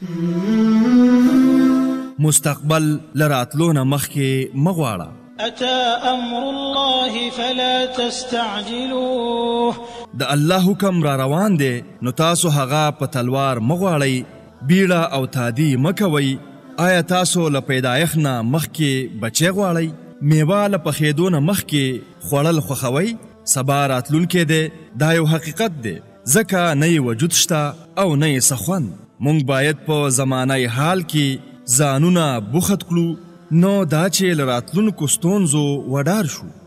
مستقبل لراتلو نه مخکې مغواړه. أتى أمر الله فلا تستعجلوه. د الله حکم را روان دی نو تاسو هغه په تلوار مغواړئ، بیړه او تادی مکوئ. آیا تاسو له پیدایښت نه مخکې بچی غواړئ؟ میوه له پخېدو نه مخکې خوړل خوښوئ؟ سبا راتلونکی دی، دا یو حقیقت دی، ځکه نه یې وجود شته او نه یې څه خوند. موږ باید په زمانه حال کې ځانونه بوخت کړو، نو دا چې له راتلونکو ستونزو وډار شو.